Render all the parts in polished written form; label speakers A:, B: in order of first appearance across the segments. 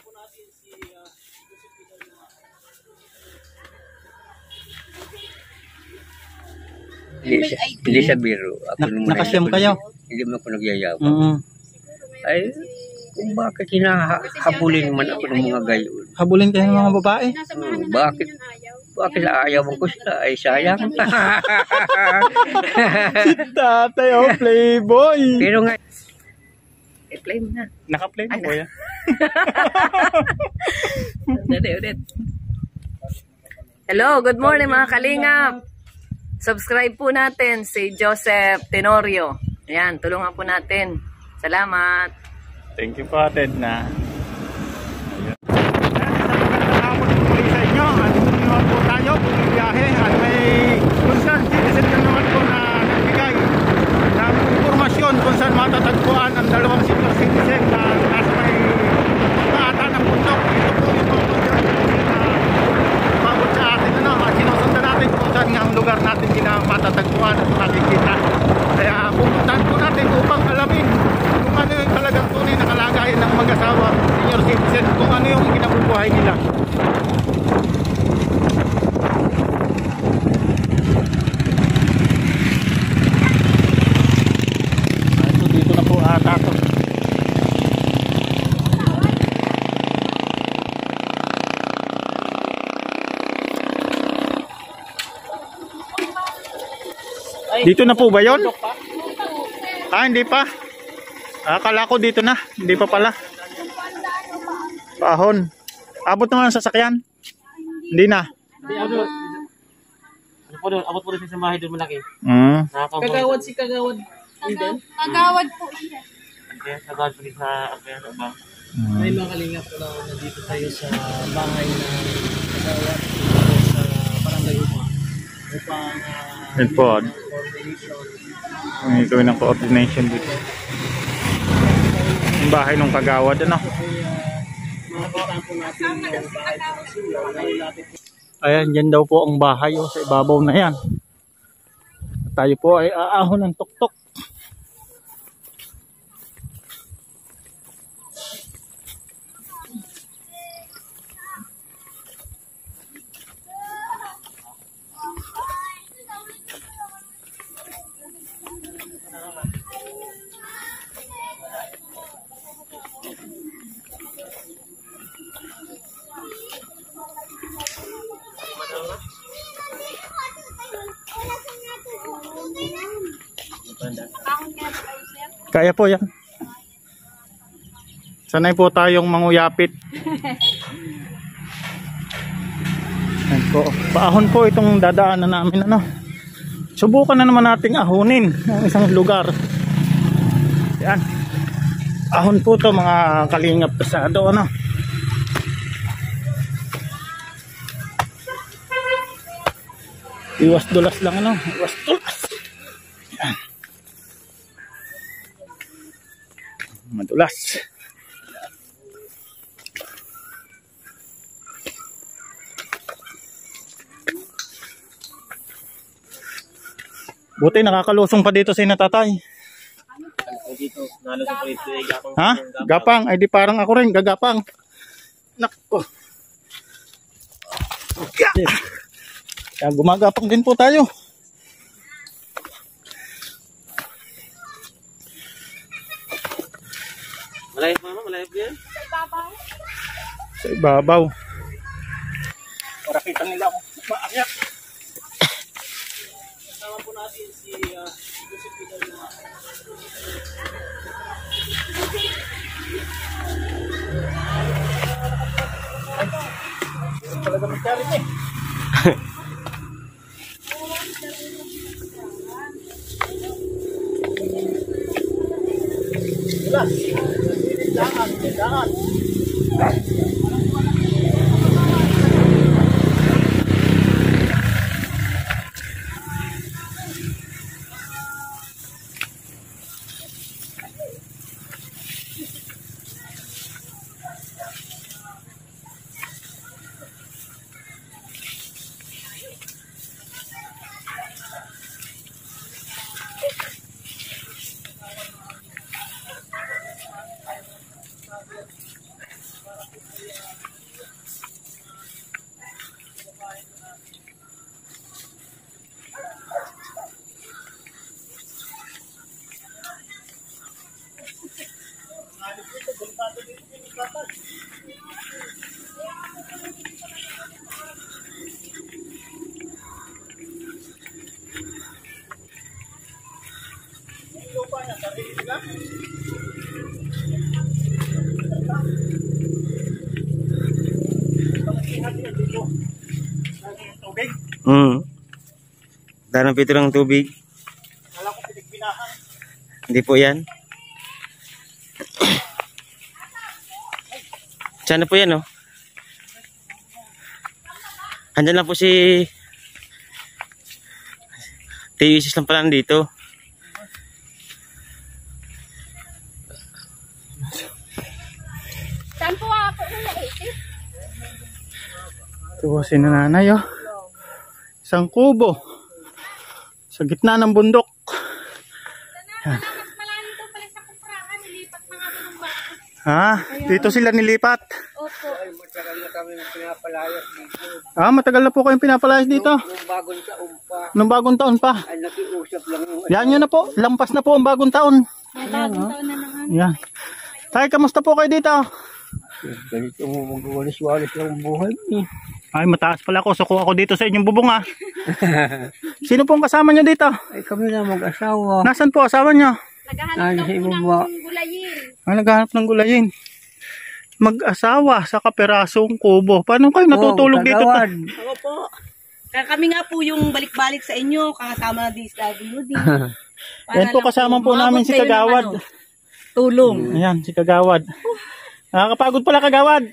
A: Hindi sa biro.
B: Nakasyam kayo?
A: Hindi mo ako nagyayabang. Ay, kung bakit hinahabulin man ako ng mga gayon.
B: Habulin kayo ng mga babae?
A: Bakit? Bakit ayawan ko sila? Ay, sayang.
B: Si tatay, oh, playboy.
A: Pero nga, play mo na.
B: Naka-play mo po yan.
C: Ulit. Hello, good morning mga kalingap. Subscribe po natin si Joseph Tenorio. Ayan, tulungan po natin. Salamat.
B: Thank you po, Ted na. Sa inyo, at naman po tayo, bumibiyahe at may concerned citizen naman po na nagbigay ng informasyon kung saan matatagpuan ang dalawang senior citizen na nasa may paata ng bundok. Ito po yung mga na pabot sa atin at sinusundan natin kung saan nga ang lugar natin matatagpuan at makikita. Kaya pupuntahan po natin upang alamin kung ano yung talagang tunay na kalagayan ng mag-asawa senior citizen, kung ano yung kinabubuhay nila. Dito na po ata to. Dito na po ba yun? Ah, hindi pa. Akala ko dito na. Hindi pa pala. Pahon. Abot naman ang sasakyan? Hindi na.
D: Abot po rin sa bahay doon malaki.
C: Kagawad si Kagawad.
E: Kagawad po siya.
D: Kagawad po rin sa abang.
C: May mga kalingap ko na nandito tayo sa bahay na Kagawad sa Barangay Uma. Upang
B: Yan po. May gawin ng coordination dito. Yung bahay ng Kagawad, ano? Ayan, dyan daw po ang bahay, oh, sa ibabaw na yan. Tayo po ay aahon ng tuktok. Kaya po yan. Sanay po tayong manguyapit. Ayan po. Paahon po itong dadaanan namin, ano. Subukan na naman nating ahunin ang isang lugar. Yan. Ahon po to mga kalingap pasado, ano. Iwas dulas lang, ano. Iwas dulas. Yan. Madulas. Buti nakakalusong pa dito si natatay.
D: Dito, nalusong po dito.
B: Ha? Gapang? Ay di parang ako rin, gagapang. Nako. Kaya gumagapang din po tayo.
D: Malayap mama, malayap yan.
B: Sa ibabaw. Para kita nila ako maakyat.
C: Kasama po natin si Joseph Tenorio.
B: Talaga magkalit eh. Dangan.
D: Darang pito ng tubig.
B: Alam ko pinagpinahan.
D: Hindi po yan. Sana po yan, oh. Andyan lang po si Isis lang pala dito.
E: Saan po ako nila 80?
B: Ito po si nanay, oh. Isang kubo. Sa gitna ng bundok.
E: Mas malalim daw pala sa kuprahan. Nilipat mga ng bako.
B: Ha? Dito sila nilipat.
E: Opo.
A: Matagal na kami pinapalayas dito.
B: Matagal na po kayong pinapalayas dito.
A: Nung bagong taon pa,
B: Nung bagong taon pa.
A: ay nakiusap lang yung
B: Yan yun na po. Lampas na po ang bagong taon.
E: May bagong taon na naman.
B: Yan. Tay, kamusta po kayo dito?
A: ganito mo magwalis-walis lang ang buhay.
B: Ay, mataas pala ako. Suko ako dito sa inyong bubong, ha. Sino pong kasama nyo dito?
A: Ay kami na mag-asawa.
B: Nasaan po asawa nyo?
E: Naghahanap daw po ng gulayin.
B: Naghahanap ng gulayin. Mag-asawa sa kaperasong kubo. Paano kayo natutulog dito?
F: Ako po. Kami nga po yung balik-balik sa inyo, kakasama na DSWD.
B: Yan po kasama po namin si Kagawad.
F: Tulong.
B: Ayan, si Kagawad. Nakakapagod pala Kagawad.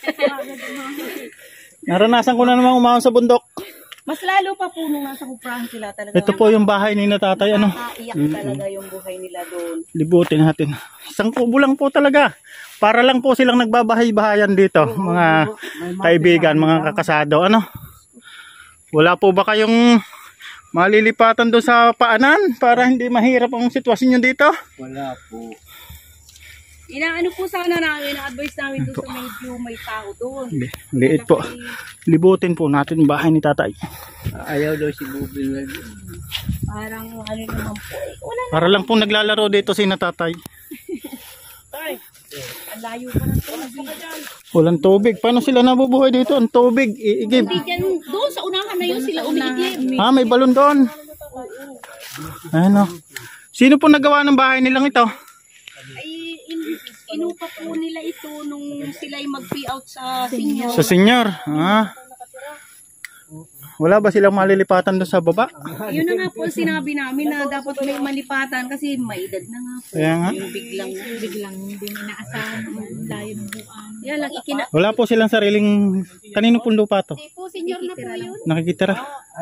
B: Naranasan ko na namang umahon sa bundok.
F: Mas lalo pa po nung nasa kuprahan sila talaga.
B: Ito po yung bahay ni Natatay. Ano?
F: Nakaiyak talaga yung buhay nila doon.
B: Libutin natin. Isang kubo lang po talaga. Para lang po silang nagbabahay-bahayan dito. Mga kaibigan, mga kakasado. Ano? Wala po ba kayong malilipatan doon sa paanan para hindi mahirap ang sitwasyon nyo dito?
A: Wala po.
F: Inaano po sana namin, na-advise namin doon sa medyo may tao doon.
B: Liit po. Libutin po natin yung bahay ni Tatay.
A: Ayaw daw si Bubil na
F: Parang ano naman po. Wala na.
B: Para lang po naglalaro dito si Natatay.
F: Ang layo pa ng tubig.
B: Walang tubig. Paano sila nabubuhay dito? Ang tubig, iigib.
F: Hindi dyan, doon sa unahan na yun sila umiigib.
B: May balon doon. Ano? Sino po nagawa ng bahay nilang ito?
F: Ay, inupa po nila ito nung sila ay mag-pay-out sa senior.
B: Sa senyor. Wala ba silang malilipatan doon sa baba?
F: Yun na nga po ang sinabi namin na dapat may malipatan kasi may edad na nga po.
B: Kaya nga.
F: Yung biglang
E: Hindi na inaasahan ng layo ng buwan.
F: yan lang
B: Wala po silang sariling... Kanino pong lupa to?
E: Hindi po, senior na po yun.
B: Nakikitira.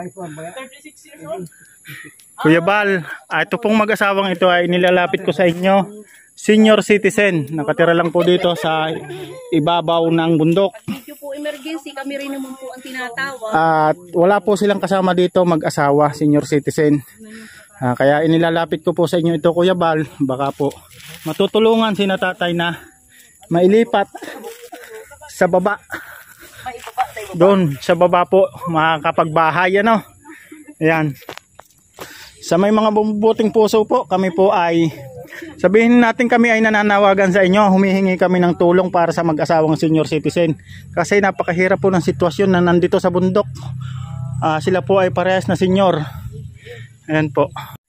B: Kuya Bal, ito pong mag-asawang ito ay nilalapit ko sa inyo. Senior citizen. Nakatira lang po dito sa ibabaw ng bundok.
F: medyo po emergency, kami rin naman po ang tinatawag.
B: At wala po silang kasama dito mag-asawa, senior citizen. Kaya inilalapit ko po sa inyo ito Kuya Bal. Baka po matutulungan si Natatay na mailipat sa baba. Doon sa baba po makakapagbahay ano. Ayan. Sa may mga bubuting puso po, kami po ay sabihin natin kami ay nananawagan sa inyo, humihingi kami ng tulong para sa mag-asawang senior citizen. Kasi napakahirap po ng sitwasyon na nandito sa bundok. Sila po ay parehas na senior. Ayan po.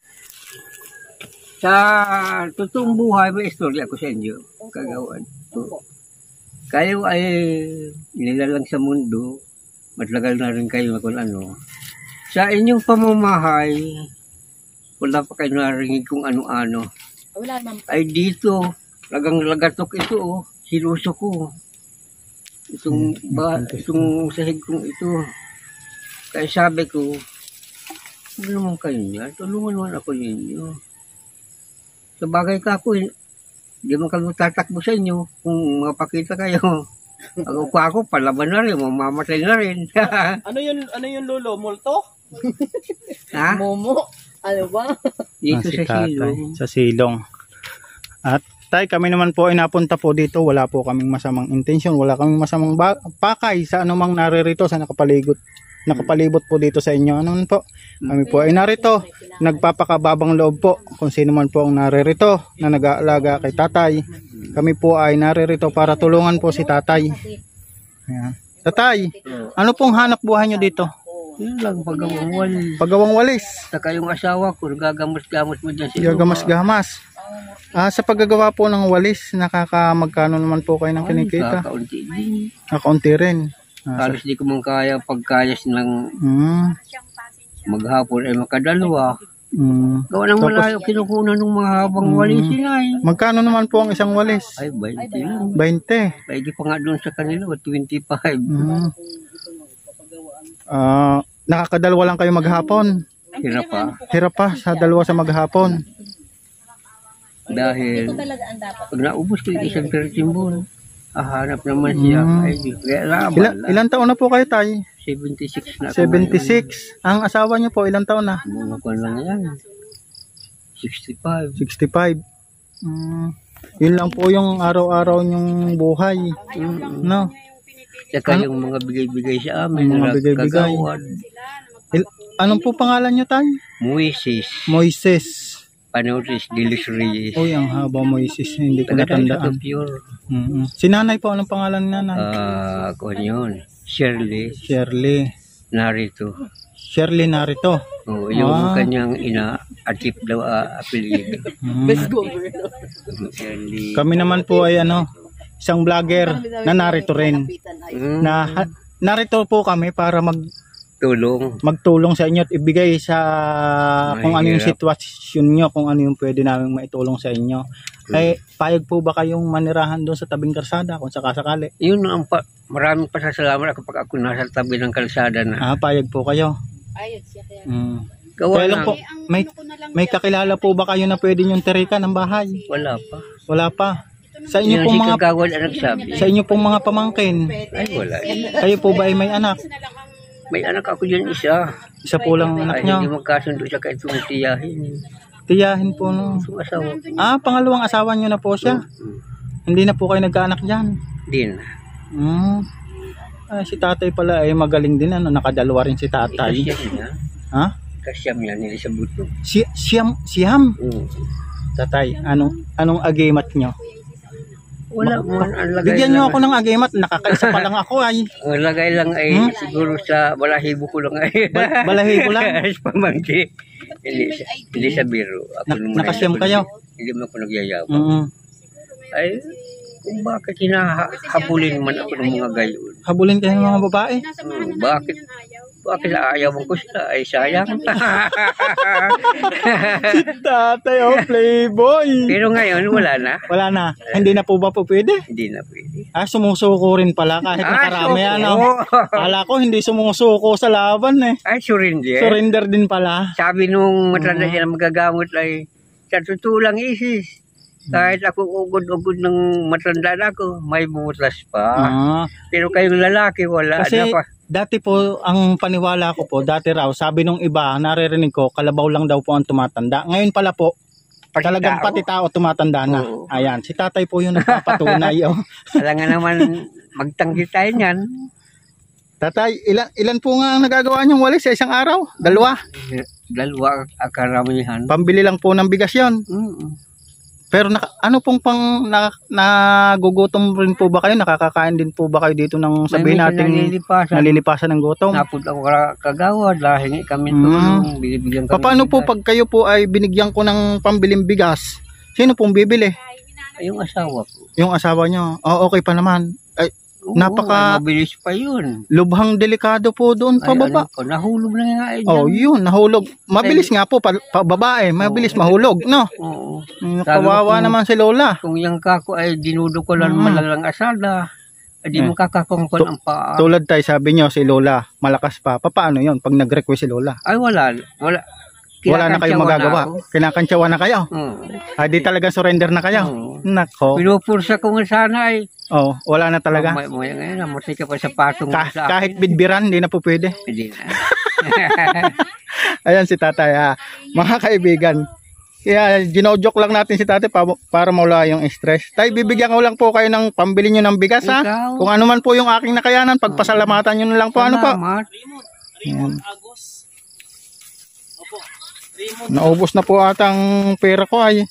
A: Sa totoong buhay, may istorya ko sa inyo, Kagawad. Kayo ay nilalang sa mundo, matagal na rin kayo kung ano. Sa inyong pamamahay, wala pa kayo narinig kung ano-ano.
F: Wala naman po.
A: Ay dito, lagang lagatok ito, oh, sinuso ko. Itong sahig kong ito. Kaya sabi ko, ano naman kayo niya? Tulungan naman ako ninyo. Sa bagay ka ako, hindi man kami tatakbo sa inyo. Kung mapakita kayo, ako palaban na rin, mamamatay na rin.
D: Ano yun lolo? Multo?
A: Ha?
F: Momo, ano ba?
A: Dito
B: Si
A: sa
B: Tatay,
A: silong.
B: sa silong. At Tay, kami naman po ay napunta po dito. Wala po kaming masamang intensyon. Wala kaming masamang pakay sa anumang naririto sa nakapalibot po dito sa inyo. Ano man po? Kami po ay narito. Nagpapakababang loob po kung sino man po ang naririto na nag-aalaga kay tatay. Kami po ay naririto para tulungan po si tatay. Ayan. Tatay, ano pong hanap buhay nyo dito?
A: Yun lang, pagawang walis.
B: Pagawang walis.
A: Saka yung asawa ko, gagamot-gamot mo dyan sa
B: Gamas-gamas. Sa paggagawa po ng walis, magkano naman po kayo ng kinikita?
A: Kakaunti din.
B: Kaunti rin.
A: Halos di ko man kaya pagkayas ng maghapon ay makadalawa. Gawa ng malayo kinukunan ng mga habang walisin ay.
B: Magkano naman po ang isang walis?
A: Ay, 20 lang.
B: 20.
A: Pwede pa nga doon sa kanila, 25.
B: Nakakadalawa lang kayo maghapon.
A: Hirap pa.
B: Hirap pa sa dalawa sa maghapon.
A: Dahil pag naubos ko yung isang pertimbol, hanap naman siya. Ay, kaya laban.
B: Ilan taon na po kayo, tay?
A: 76 na.
B: 76. Ang asawa niyo po, ilang taon na?
A: Mga ko lang yan. 65.
B: 65. Yun lang po yung araw-araw niyong buhay. No?
A: Saka yung mga bigay-bigay sa amin.
B: Mga bigay-bigay. Anong po pangalan niyo, tay? Moises.
A: Panotis Dilis Reyes.
B: Uy, ang haba Moises. Hindi ko natandaan. Si nanay po, anong pangalan ni nanay?
A: Ako yun. Shirley Narito.
B: Shirley Narito.
A: Yung kanyang ina, Atip daw apelyido.
B: Kami naman po ay isang vlogger na narito rin. Narito po kami para magtulong sa inyo at ibigay sa kung ano yung sitwasyon nyo, kung ano yung pwede namin maitulong sa inyo. Ay, payag po ba kayong manirahan doon sa tabing kalsada kung sakasakali?
A: Yun ang maraming pasasalamat kapag ako nasa tabi ng kalsada na.
B: Payag po kayo.
F: Ayun siya kaya.
B: Kaya lang po, may kakilala po ba kayo na pwede nyong tirikan ng bahay?
A: Wala pa.
B: Wala pa. Sa inyo pong mga sa inyo pong mga pamangkin.
A: Ay, wala.
B: Kayo po ba ay may anak?
A: May anak ako dyan isa.
B: Isa po lang anak nyo?
A: Hindi magkasundo siya kahit tiyahin.
B: Tiyahin po no.
A: Asawa.
B: Pangalawang asawa nyo na po siya? Hindi na po kayo nagkaanak dyan?
A: Din.
B: Si tatay pala ay magaling din. Nakadalawa rin si tatay.
A: Kasyam niya. Kasyam niya nila sa buto.
B: Siyam? Tatay, anong agimat nyo?
A: Wala mo.
B: Bigyan nyo ako ng agimat. Nakakaisa pa lang ako ay.
A: Ang lagay lang ay siguro sa balahibo ko lang ay.
B: Balahibo lang?
A: Pamangki. Hindi sa biro.
B: Nakasyam kayo?
A: Hindi mo ako nagyayabang. Ay, kung bakit hinahabulin man ako ng mga gayon.
B: Habulin kayo ng mga babae?
A: Bakit ayawan ko sila? Ay, sayang.
B: Si tatay, playboy.
A: Pero ngayon, wala na.
B: Wala na. Hindi na po ba po pwede?
A: Hindi na pwede.
B: Sumusuko rin pala kahit nakarami. Kala ko hindi sumusuko sa laban eh.
A: Ay, surrender.
B: Surrender din pala.
A: Sabi nung matanda siya na magagamot ay, sa totoo lang isis. Kahit ako ugod-ugod ng matanda na ako, may butas pa. Pero kayong lalaki, wala.
B: Kasi dati po, ang paniwala ko po, dati raw, sabi nung iba, naririnig ko, kalabaw lang daw po ang tumatanda. Ngayon pala po, talagang pati tao tumatanda na. Ayan, si tatay po yung nagpapatunay.
A: Alam nga naman, magtanggi tayo niyan.
B: Tatay, ilan po nga ang nagagawa niyong walis sa isang araw? Dalawa?
A: Dalawa akaramihan.
B: Pambili lang po ng bigas yun? Pero ano pong nagugutom rin po ba kayo? Nakakakain din po ba kayo dito ng sabihin natin nalilipasan ng gutom?
A: Napunta ako kagawad, lahingi kami ito. Binibigyan kami.
B: Paano po pag kayo po ay binigyan ko ng pambiling bigas? Sino pong bibili?
A: Yung asawa ko.
B: Yung asawa nyo? Okay pa naman. Ay,
A: mabilis pa yun.
B: Lubhang delikado po doon pababa.
A: Nahulog na nga.
B: Yun, nahulog. Mabilis nga po pababae, mabilis mahulog, no? Kawawa naman si Lola.
A: Kung yung kako ay dinudukulan malalang asada, di mo kakakongkon ang paa.
B: Tulad tayo sabi nyo, si Lola, malakas pa. Paano yun pag nag-request si Lola?
A: Ay wala.
B: Wala na kayong magagawa. Kinakantsawa na kayo. Di talaga surrender na kayo. Nako.
A: Pinupursa ko nga sana ay.
B: Wala na talaga.
A: Ngayon, namatay ka pa sa patong.
B: Kahit bidbiran, hindi na po pwede.
A: Hindi na.
B: Ayan si tatay. Mga kaibigan, Kaya ginojok lang natin si tatay para mawala yung stress. Tay, bibigyan ko lang po kayo ng pambili nyo ng bigas ha.
A: Ikaw.
B: Kung ano man po yung aking nakayanan, pagpasalamatan nyo na lang po. Ano po?
A: Salamat.
B: Ayan. Naubos na po atang pera ko ay.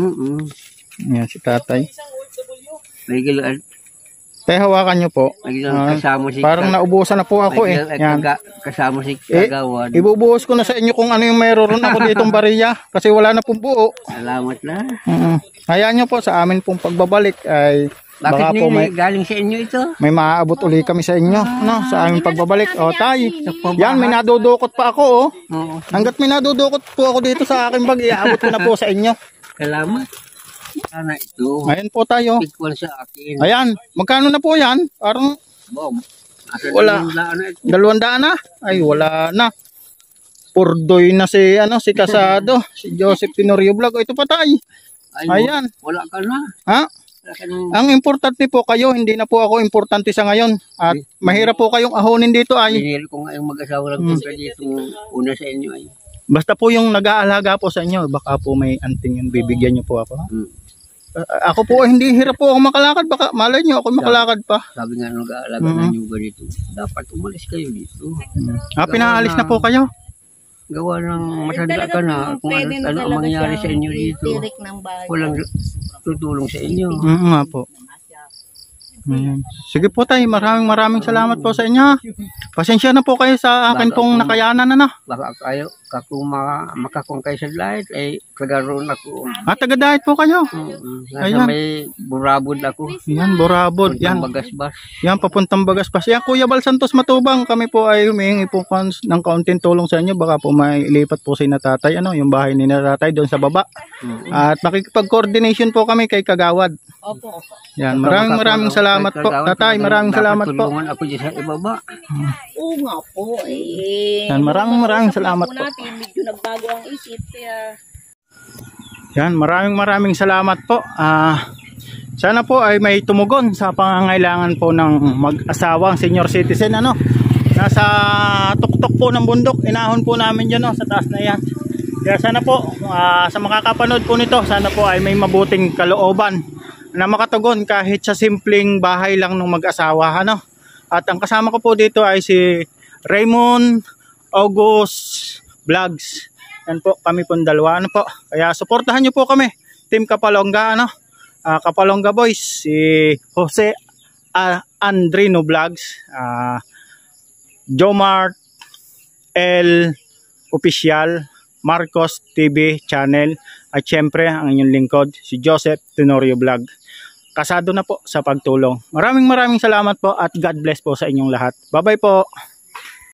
B: Ayan si tatay.
A: May gilaan.
B: Tay, hawakan nyo po.
A: May gilaan kasama si
B: Parang naubusan na po ako eh. Yan.
A: Kasama si Kagawad.
B: Ibubuhos ko na sa inyo kung ano yung meron ako ditong bariya. Kasi wala na pong buo.
A: Salamat na.
B: Hayaan nyo po sa amin pong pagbabalik ay baka
A: Bakit
B: po
A: nini, galing sa inyo ito?
B: may maaabot uli kami sa inyo, no? Sa aming pagbabalik. O, tay. Yan, may nadudukot pa ako, oh.
A: Oo.
B: Hanggat may nadudukot po ako dito sa aking bag, iaabot ko na po sa inyo.
A: Salamat. Sana ito.
B: Ayan po tayo.
A: Tikwan sa akin.
B: Ayan, magkano na po yan? Parang
A: Bob.
B: Wala. 200 na? Ay, wala na. Purdoy na si, si Casado, si Joseph Tenorio Vlog. O, ito pa tayo. Ayan.
A: Wala ka na.
B: Ha?
A: Wala ka na.
B: Ang importante po kayo, hindi na po ako importante sa ngayon. At mahirap po kayong ahonin dito ay.
A: Pinili ko nga yung mag-asawa lang punta dito una sa inyo ay.
B: Basta po yung nag-aalaga po sa inyo, baka po may anting yun, bibigyan niyo po ako. Ako po, hindi hirap po ako makalakad. Baka malay niyo ako makalakad pa.
A: Sabi nga nag-aalaga na nyo ba dito? Dapat umalis kayo dito.
B: Pinaalis na po kayo?
A: Gawa ng matanda ka na. Kung ano ang mangyari sa inyo dito.
F: Tirik ng bahay.
A: Walang tutulong sa inyo.
B: Nga po. Ayan. Sige po tayo, maraming salamat po sa inyo. Pasensya na po kayo sa akin pong nakayanan na.
A: Baka kayo, kung makakong kayo sa light, ay kagaroon ako.
B: Taga-diet po kayo.
A: Nasa
B: Ayan.
A: may burabod ako.
B: Yan, Borabod. Yan.
A: Bagasbas.
B: Yan, papuntang Bagaspas. Yan, Kuya Bal Santos Matubang. Kami po ay humihingi po ng kaunting tulong sa inyo. Baka po may ilipat po si Natatay, yung bahay ni Natatay doon sa baba. At makikipag-coordination po kami kay Kagawad.
F: Opo.
B: Yan, maraming salamat po. Tatay, maraming salamat po.
A: Tulungan ako dyan sa ibaba.
F: Oo nga po.
B: Yan, maraming salamat po.
F: Natin, medyo nagbago ang isip. Kaya
B: Yan, maraming salamat po. Sana po ay may tumugon sa pangangailangan po ng mag-asawang senior citizen. Nasa tuktok po ng bundok. Inahon po namin dyan sa taas na yan. Kaya sana po sa makakapanood po nito, sana po ay may mabuting kalooban na makatugon kahit sa simpleng bahay lang ng mag-asawa. At ang kasama ko po dito ay si Raymond August Vlogs. Yan po, kami pong dalawa. Kaya suportahan nyo po kami. Team Kapalonga, Kapalonga Boys. Si Jose Andrino Vlogs. Jomart L Official. Marcos TV Channel. At syempre, ang inyong lingkod, si Joseph Tenorio Vlog. Kasado na po sa pagtulong. Maraming salamat po at God bless po sa inyong lahat. Bye-bye po.